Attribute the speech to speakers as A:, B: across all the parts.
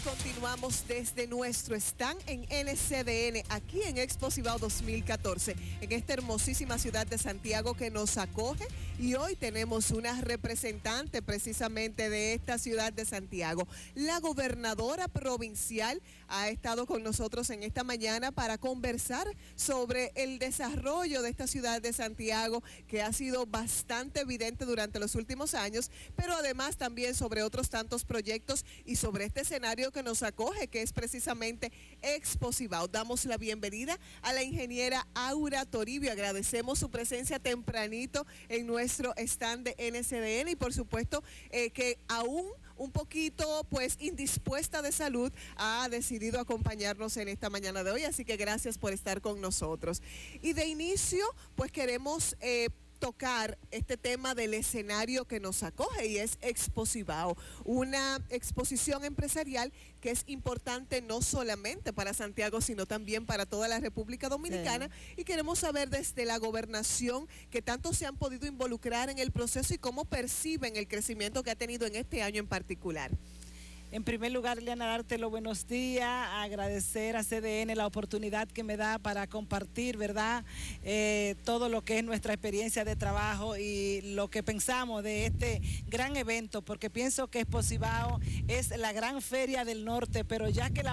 A: continuamos desde nuestro stand en NCDN, aquí en Expo Cibao 2014, en esta hermosísima ciudad de Santiago que nos acoge, y hoy tenemos una representante precisamente de esta ciudad de Santiago. La gobernadora provincial ha estado con nosotros en esta mañana para conversar sobre el desarrollo de esta ciudad de Santiago, que ha sido bastante evidente durante los últimos años, pero además también sobre otros tantos proyectos y sobre este escenario que nos acoge, que es precisamente Expo Cibao. Damos la bienvenida a la ingeniera Aura Toribio. Agradecemos su presencia tempranito en nuestro stand de NCDN y por supuesto que aún un poquito pues indispuesta de salud ha decidido acompañarnos en esta mañana de hoy, así que gracias por estar con nosotros. Y de inicio pues queremos tocar este tema del escenario que nos acoge, y es Expo Cibao, una exposición empresarial que es importante no solamente para Santiago, sino también para toda la República Dominicana, sí. Y queremos saber desde la gobernación que tanto se han podido involucrar en el proceso y cómo perciben el crecimiento que ha tenido en este año en particular.
B: En primer lugar, Liana, darte los buenos días, agradecer a CDN la oportunidad que me da para compartir, ¿verdad? Todo lo que es nuestra experiencia de trabajo y lo que pensamos de este gran evento, porque pienso que Expo Cibao es la gran feria del norte, pero ya que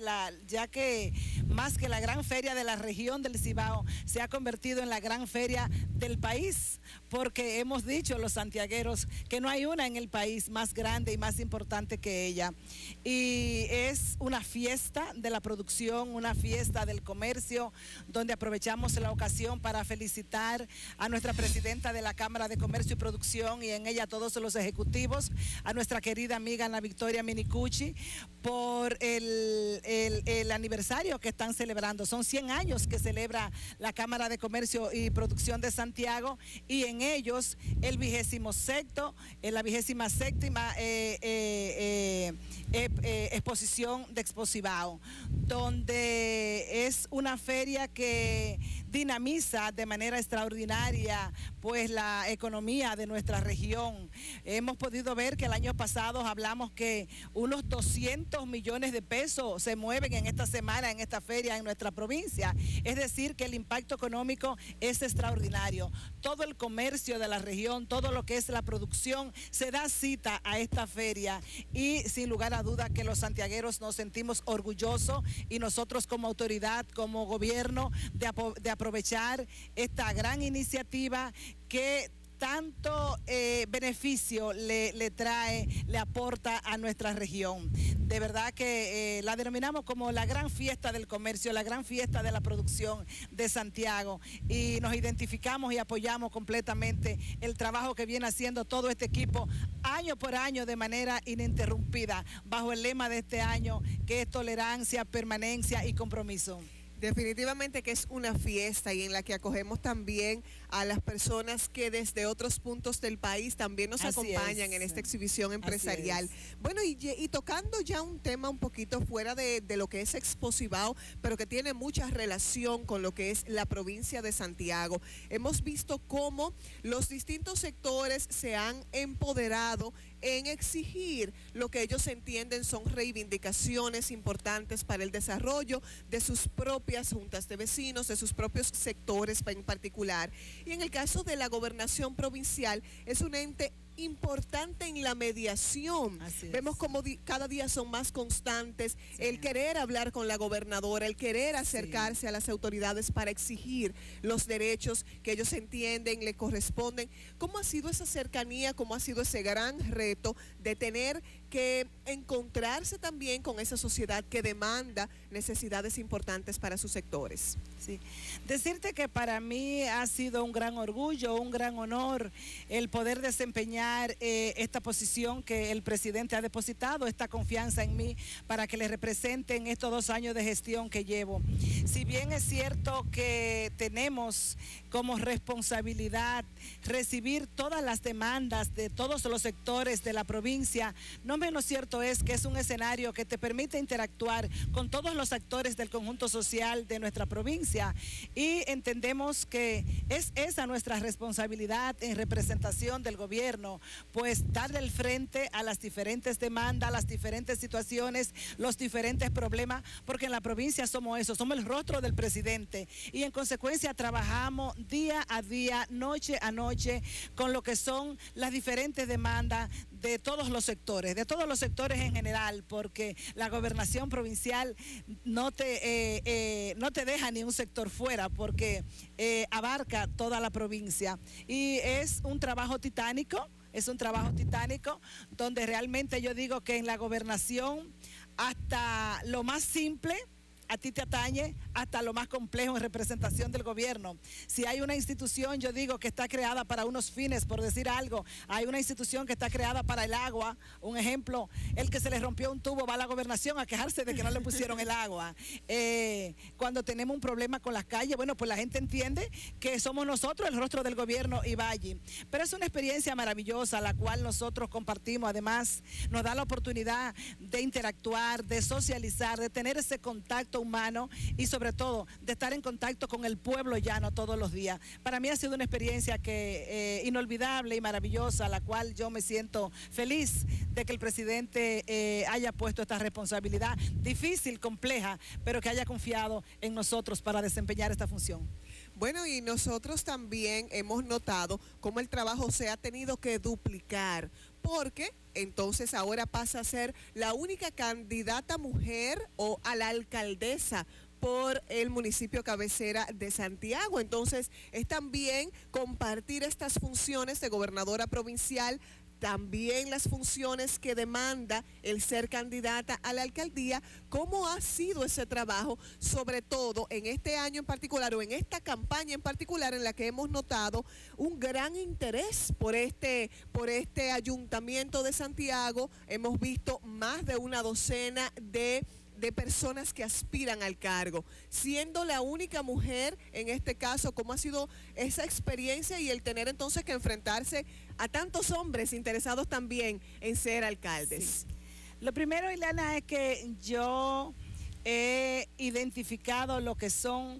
B: más que la gran feria de la región del Cibao, se ha convertido en la gran feria del país, porque hemos dicho los santiagueros que no hay una en el país más grande y más importante que ella. Y es una fiesta de la producción, una fiesta del comercio, donde aprovechamos la ocasión para felicitar a nuestra presidenta de la Cámara de Comercio y Producción, y en ella a todos los ejecutivos, a nuestra querida amiga Ana Victoria Minicucci, por el aniversario que están celebrando. Son 100 años que celebra la Cámara de Comercio y Producción de Santiago, y en ellos la 27ª exposición de Expo Cibao, donde es una feria que dinamiza de manera extraordinaria pues la economía de nuestra región. Hemos podido ver que el año pasado hablamos que unos 200 millones de pesos se mueven en esta semana, en esta feria en nuestra provincia. Es decir, que el impacto económico es extraordinario. Todo el comercio de la región, todo lo que es la producción, se da cita a esta feria, y sin lugar a duda que los santiagueros nos sentimos orgullosos, y nosotros como autoridad, como gobierno, de aprovechar esta gran iniciativa que tanto beneficio le aporta a nuestra región. De verdad que la denominamos como la gran fiesta del comercio, la gran fiesta de la producción de Santiago, y nos identificamos y apoyamos completamente el trabajo que viene haciendo todo este equipo año por año de manera ininterrumpida, bajo el lema de este año, que es tolerancia, permanencia y compromiso.
A: Definitivamente que es una fiesta, y en la que acogemos también a las personas que desde otros puntos del país también nos acompañan en esta exhibición empresarial. Bueno, y tocando ya un tema un poquito fuera de lo que es Expo Cibao, pero que tiene mucha relación con lo que es la provincia de Santiago. Hemos visto cómo los distintos sectores se han empoderado en exigir lo que ellos entienden son reivindicaciones importantes para el desarrollo de sus propias juntas de vecinos, de sus propios sectores en particular. Y en el caso de la gobernación provincial, es un ente importante en la mediación. Vemos como cada día son más constantes, sí, el querer hablar con la gobernadora, el querer acercarse a las autoridades para exigir los derechos que ellos entienden le corresponden. ¿Cómo ha sido esa cercanía? ¿Cómo ha sido ese gran reto de tener que encontrarse también con esa sociedad que demanda necesidades importantes para sus sectores?
B: Sí. Decirte que para mí ha sido un gran orgullo, un gran honor el poder desempeñar esta posición que el presidente ha depositado, esta confianza en mí para que le represente en estos 2 años de gestión que llevo. Si bien es cierto que tenemos como responsabilidad recibir todas las demandas de todos los sectores de la provincia, no menos cierto es que es un escenario que te permite interactuar con todos los actores del conjunto social de nuestra provincia, y entendemos que es esa nuestra responsabilidad en representación del gobierno, gobierno, pues darle el frente a las diferentes demandas, las diferentes situaciones, los diferentes problemas, porque en la provincia somos eso, somos el rostro del presidente y en consecuencia trabajamos día a día, noche a noche, con lo que son las diferentes demandas de todos los sectores en general, porque la gobernación provincial no te deja ni un sector fuera, porque abarca toda la provincia y es un trabajo titánico. Es un trabajo titánico donde realmente yo digo que en la gobernación hasta lo más simple a ti te atañe, hasta lo más complejo en representación del gobierno. Si hay una institución, yo digo, que está creada para unos fines, por decir algo, hay una institución que está creada para el agua, un ejemplo, el que se le rompió un tubo va a la gobernación a quejarse de que no le pusieron el agua. Cuando tenemos un problema con las calles, bueno, pues la gente entiende que somos nosotros el rostro del gobierno y va allí. Pero es una experiencia maravillosa, la cual nosotros compartimos, además nos da la oportunidad de interactuar, de socializar, de tener ese contacto humano y sobre todo de estar en contacto con el pueblo llano todos los días. Para mí ha sido una experiencia inolvidable y maravillosa, la cual yo me siento feliz de que el presidente haya puesto esta responsabilidad difícil, compleja, pero que haya confiado en nosotros para desempeñar esta función.
A: Bueno, y nosotros también hemos notado cómo el trabajo se ha tenido que duplicar, porque entonces ahora pasa a ser la única candidata mujer o a la alcaldesa por el municipio cabecera de Santiago. Entonces es también compartir estas funciones de gobernadora provincial, también las funciones que demanda el ser candidata a la alcaldía. ¿Cómo ha sido ese trabajo, sobre todo en este año en particular o en esta campaña en particular en la que hemos notado un gran interés por este ayuntamiento de Santiago? Hemos visto más de una docena de personas que aspiran al cargo, siendo la única mujer en este caso. ¿Cómo ha sido esa experiencia y el tener entonces que enfrentarse a tantos hombres interesados también en ser alcaldes?
B: Sí. Lo primero, Ileana, es que yo he identificado lo que son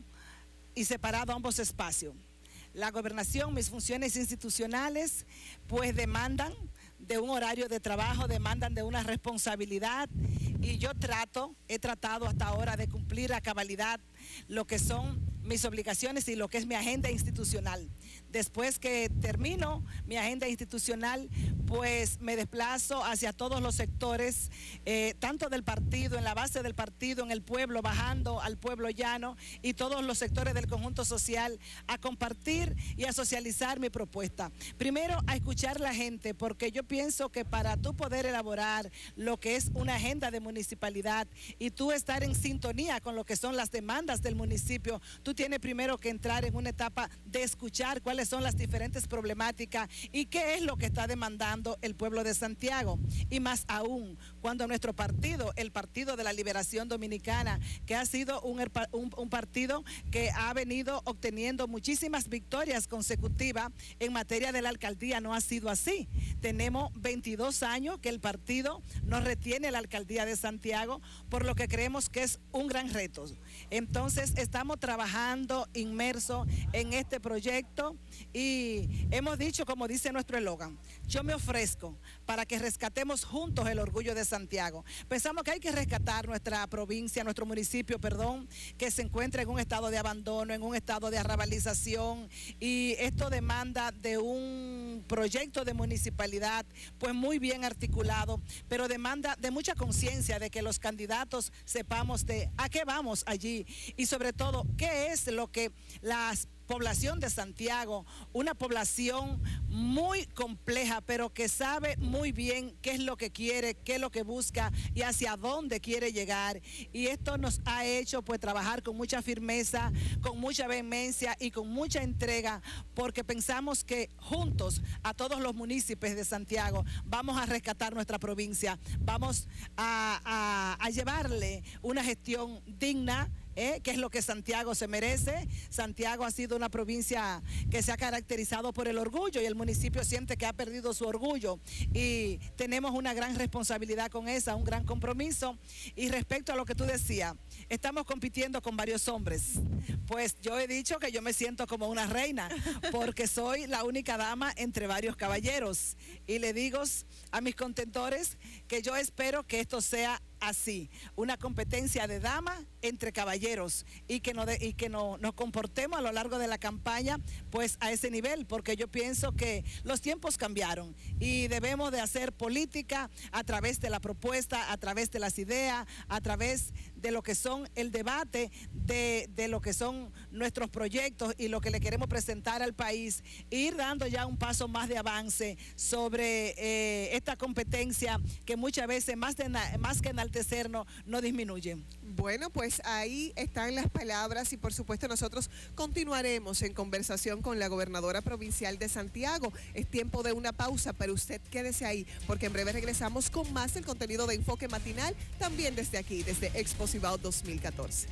B: y separado ambos espacios. La gobernación, mis funciones institucionales, pues demandan de un horario de trabajo, demandan de una responsabilidad, y yo he tratado hasta ahora de cumplir a cabalidad lo que son mis obligaciones y lo que es mi agenda institucional. Después que termino mi agenda institucional, pues me desplazo hacia todos los sectores, tanto del partido, en la base del partido, en el pueblo, bajando al pueblo llano y todos los sectores del conjunto social, a compartir y a socializar mi propuesta. Primero, a escuchar a la gente, porque yo pienso que para tú poder elaborar lo que es una agenda de municipalidad y tú estar en sintonía con lo que son las demandas del municipio, tú tienes primero que entrar en una etapa de escuchar cuáles son las diferentes problemáticas y qué es lo que está demandando el pueblo de Santiago. Y más aún, cuando nuestro partido, el Partido de la Liberación Dominicana, que ha sido un partido que ha venido obteniendo muchísimas victorias consecutivas en materia de la alcaldía, no ha sido así. Tenemos 22 años que el partido no retiene la alcaldía de Santiago, por lo que creemos que es un gran reto. Entonces estamos trabajando inmersos en este proyecto y hemos dicho, como dice nuestro eslogan, yo me ofrezco para que rescatemos juntos el orgullo de Santiago. Pensamos que hay que rescatar nuestra provincia, nuestro municipio, que se encuentra en un estado de abandono, en un estado de arrabalización, y esto demanda de un proyecto de municipalidad pues muy bien articulado, pero demanda de mucha conciencia de que los candidatos sepamos de a qué vamos allí y sobre todo qué es lo que las población de Santiago, una población muy compleja, pero que sabe muy bien qué es lo que quiere, qué es lo que busca y hacia dónde quiere llegar. Y esto nos ha hecho pues trabajar con mucha firmeza, con mucha vehemencia y con mucha entrega, porque pensamos que juntos a todos los municipios de Santiago vamos a rescatar nuestra provincia, vamos a llevarle una gestión digna, que es lo que Santiago se merece. Santiago ha sido una provincia que se ha caracterizado por el orgullo y el municipio siente que ha perdido su orgullo y tenemos una gran responsabilidad con esa, un gran compromiso. Y respecto a lo que tú decías, estamos compitiendo con varios hombres. Pues yo he dicho que yo me siento como una reina porque soy la única dama entre varios caballeros y le digo a mis contentores que yo espero que esto sea así, una competencia de damas entre caballeros y que nos comportemos a lo largo de la campaña pues a ese nivel, porque yo pienso que los tiempos cambiaron y debemos de hacer política a través de la propuesta, a través de las ideas, a través de lo que son el debate, de lo que son nuestros proyectos y lo que le queremos presentar al país, e ir dando ya un paso más de avance sobre esta competencia que muchas veces más que enaltecernos no disminuye.
A: Bueno, pues ahí están las palabras y por supuesto nosotros continuaremos en conversación con la gobernadora provincial de Santiago. Es tiempo de una pausa, pero usted quédese ahí porque en breve regresamos con más del contenido de Enfoque Matinal, también desde aquí, desde Expo Cibao 2014.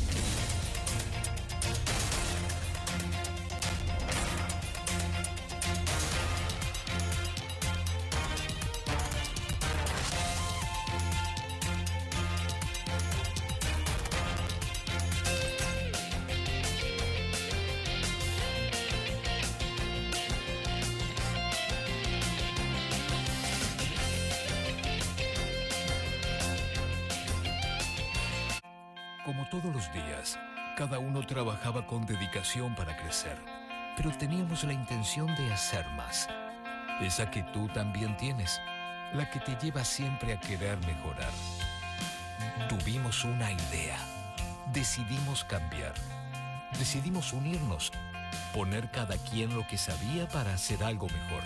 C: Como todos los días, cada uno trabajaba con dedicación para crecer, pero teníamos la intención de hacer más. Esa que tú también tienes, la que te lleva siempre a querer mejorar. Tuvimos una idea, decidimos cambiar, decidimos unirnos, poner cada quien lo que sabía para hacer algo mejor.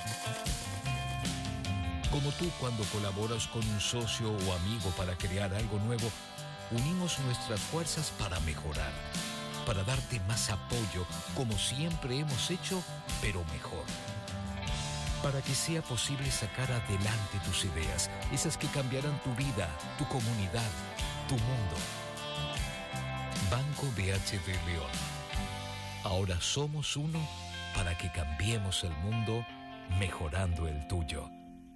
C: Como tú cuando colaboras con un socio o amigo para crear algo nuevo, unimos nuestras fuerzas para mejorar, para darte más apoyo, como siempre hemos hecho, pero mejor. Para que sea posible sacar adelante tus ideas, esas que cambiarán tu vida, tu comunidad, tu mundo. Banco BHD León. Ahora somos uno para que cambiemos el mundo, mejorando el tuyo.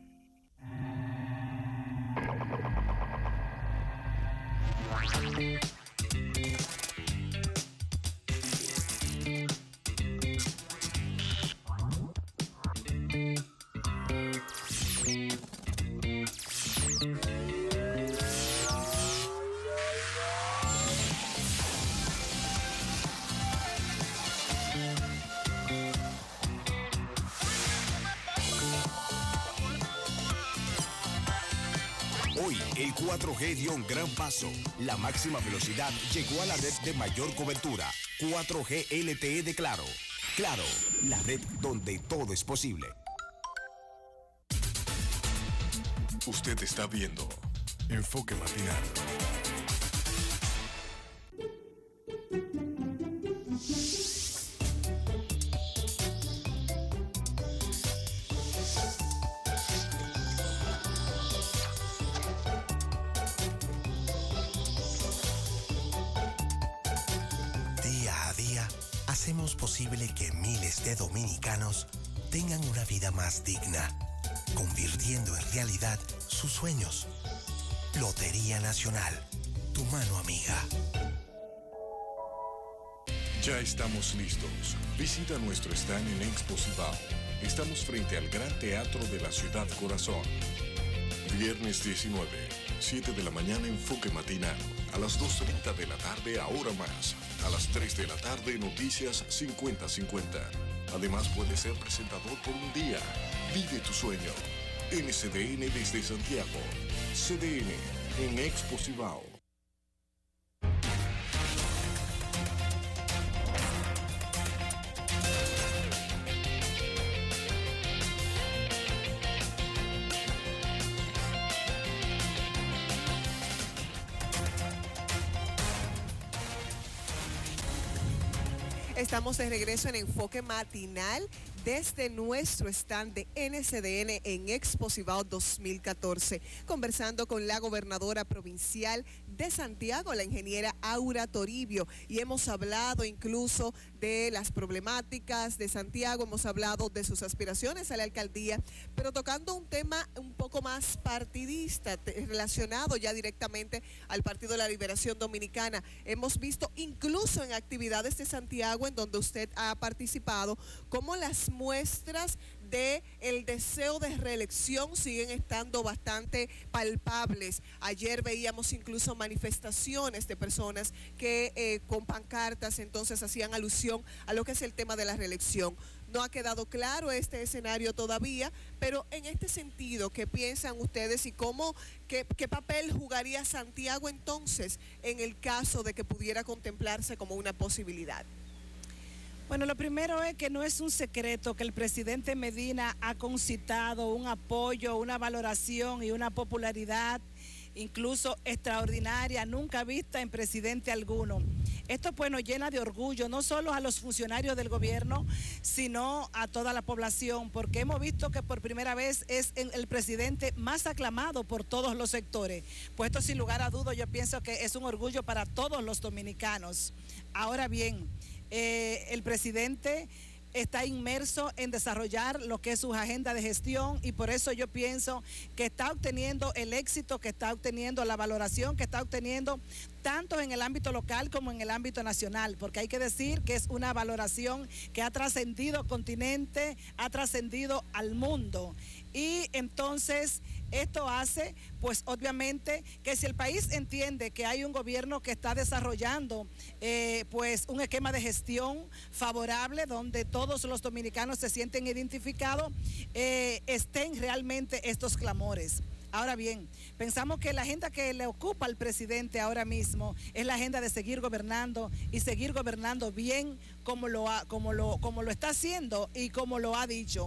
D: Hoy, el 4G dio un gran paso. La máxima velocidad llegó a la red de mayor cobertura. 4G LTE de Claro. Claro, la red donde todo es posible.
E: Usted está viendo Enfoque Matinal.
F: Hacemos posible que miles de dominicanos tengan una vida más digna, convirtiendo en realidad sus sueños. Lotería Nacional, tu mano amiga.
E: Ya estamos listos. Visita nuestro stand en Expo Cibao. Estamos frente al Gran Teatro de la Ciudad Corazón. Viernes 19, 7 de la mañana, Enfoque Matinal. A las 2:30 de la tarde, Ahora Más. A las 3 de la tarde, Noticias 50-50. Además, puedes ser presentador por un día. Vive tu sueño. NCDN desde Santiago. CDN en Expo Cibao.
A: Estamos de regreso en Enfoque Matinal desde nuestro stand de NCDN en Expo Cibao 2014, conversando con la gobernadora provincial de Santiago, la ingeniera Aura Toribio, y hemos hablado incluso de las problemáticas de Santiago, hemos hablado de sus aspiraciones a la alcaldía, pero tocando un tema un poco más partidista, relacionado ya directamente al Partido de la Liberación Dominicana. Hemos visto incluso en actividades de Santiago en donde usted ha participado, cómo las muestras de el deseo de reelección siguen estando bastante palpables. Ayer veíamos incluso manifestaciones de personas que con pancartas entonces hacían alusión a lo que es el tema de la reelección. No ha quedado claro este escenario todavía, pero en este sentido, ¿qué piensan ustedes y qué papel jugaría Santiago entonces en el caso de que pudiera contemplarse como una posibilidad?
B: Bueno, lo primero es que no es un secreto que el presidente Medina ha concitado un apoyo, una valoración y una popularidad incluso extraordinaria, nunca vista en presidente alguno. Esto pues nos llena de orgullo, no solo a los funcionarios del gobierno, sino a toda la población, porque hemos visto que por primera vez es el presidente más aclamado por todos los sectores. Pues esto sin lugar a dudas yo pienso que es un orgullo para todos los dominicanos. Ahora bien, el presidente está inmerso en desarrollar lo que es su agenda de gestión y por eso yo pienso que está obteniendo el éxito, que está obteniendo la valoración, que está obteniendo tanto en el ámbito local como en el ámbito nacional, porque hay que decir que es una valoración que ha trascendido continente, ha trascendido al mundo. Y entonces esto hace, pues obviamente, que si el país entiende que hay un gobierno que está desarrollando pues un esquema de gestión favorable donde todos los dominicanos se sienten identificados, estén realmente estos clamores. Ahora bien, pensamos que la agenda que le ocupa al presidente ahora mismo es la agenda de seguir gobernando y seguir gobernando bien como lo está haciendo y como lo ha dicho.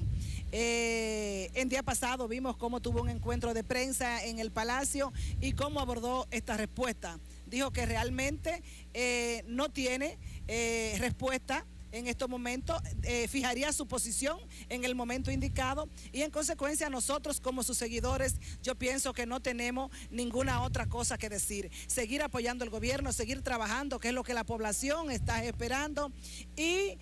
B: En día pasado vimos cómo tuvo un encuentro de prensa en el Palacio y cómo abordó esta respuesta. Dijo que realmente no tiene respuesta en estos momentos, fijaría su posición en el momento indicado y en consecuencia nosotros como sus seguidores yo pienso que no tenemos ninguna otra cosa que decir. Seguir apoyando al gobierno, seguir trabajando, que es lo que la población está esperando y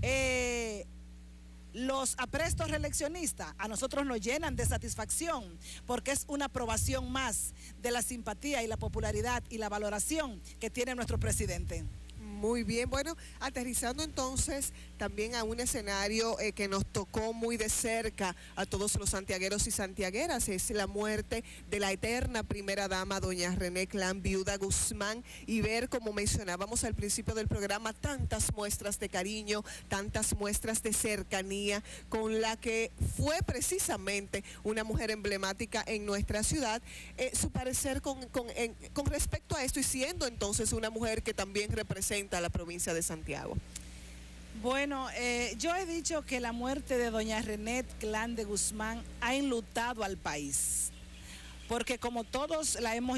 B: los aprestos reeleccionistas a nosotros nos llenan de satisfacción porque es una aprobación más de la simpatía y la popularidad y la valoración que tiene nuestro presidente.
A: Muy bien, bueno, aterrizando entonces también a un escenario que nos tocó muy de cerca a todos los santiagueros y santiagueras, es la muerte de la eterna primera dama, doña René Clan, viuda Guzmán, y ver, como mencionábamos al principio del programa, tantas muestras de cariño, tantas muestras de cercanía con la que fue precisamente una mujer emblemática en nuestra ciudad. Su parecer con respecto a esto y siendo entonces una mujer que también representa a la provincia de Santiago.
B: Bueno, yo he dicho que la muerte de doña René Clan de Guzmán ha enlutado al país, porque como todos la hemos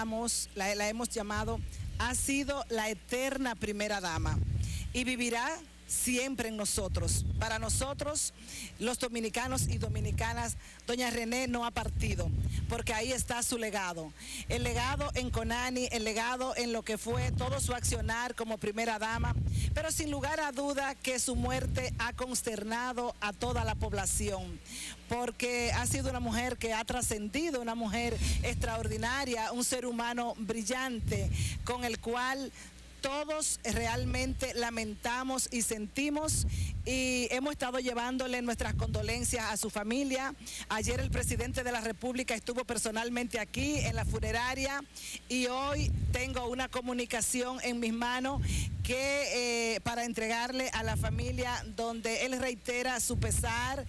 B: llamado, ha sido la eterna primera dama y vivirá siempre en nosotros. Para nosotros, los dominicanos y dominicanas, doña René no ha partido, porque ahí está su legado. El legado en Conani, el legado en lo que fue todo su accionar como primera dama, pero sin lugar a duda que su muerte ha consternado a toda la población, porque ha sido una mujer que ha trascendido, una mujer extraordinaria, un ser humano brillante, con el cual todos realmente lamentamos y sentimos y hemos estado llevándole nuestras condolencias a su familia. Ayer el presidente de la República estuvo personalmente aquí en la funeraria y hoy tengo una comunicación en mis manos que para entregarle a la familia donde él reitera su pesar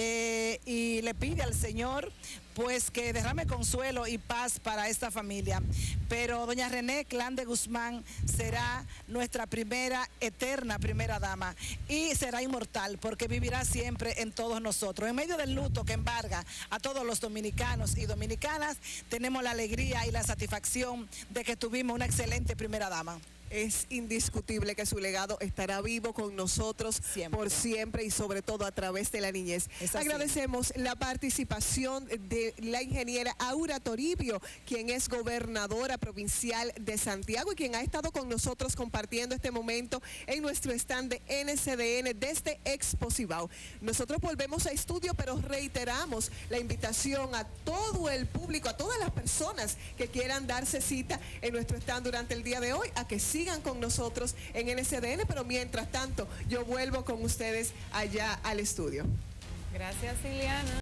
B: y le pide al Señor pues que derrame consuelo y paz para esta familia. Pero doña René Clan de Guzmán será nuestra eterna primera dama y será inmortal porque vivirá siempre en todos nosotros. En medio del luto que embarga a todos los dominicanos y dominicanas, tenemos la alegría y la satisfacción de que tuvimos una excelente primera dama.
A: es indiscutible que su legado estará vivo con nosotros por siempre y sobre todo a través de la niñez. Agradecemos la participación de la ingeniera Aura Toribio, quien es gobernadora provincial de Santiago y quien ha estado con nosotros compartiendo este momento en nuestro stand de NCDN desde Expo Cibao. Nosotros volvemos a estudio, pero reiteramos la invitación a todo el público, a todas las personas que quieran darse cita en nuestro stand durante el día de hoy, a que sigan con nosotros en NCDN, pero mientras tanto yo vuelvo con ustedes allá al estudio.
G: Gracias, Iliana.